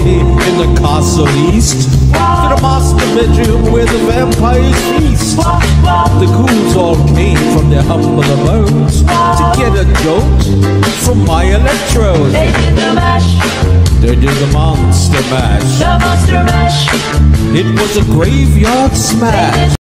way in the castle east, to the master bedroom where the vampires feast. The ghouls all came from their humble abodes to get a jolt from my electrode. They did the mash. They did the monster mash. The monster mash. It was a graveyard smash.